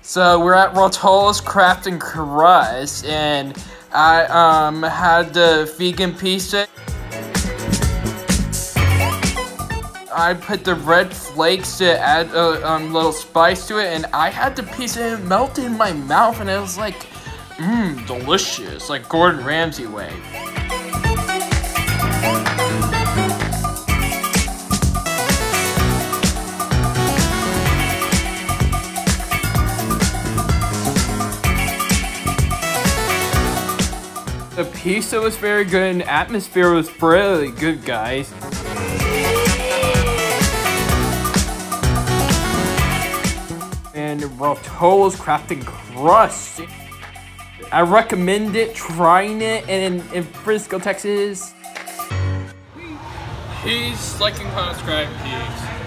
So we're at Rotolos Craft Crust, and I had the vegan pizza. I put the red flakes to add a little spice to it, and I had the pizza and it melted in my mouth, and it was like, delicious, like Gordon Ramsay way. The pizza was very good and the atmosphere was really good, guys. And Rotolos Craft Crust. I recommend it, trying it in Frisco, Texas. Peace, like and comment, subscribe, peace.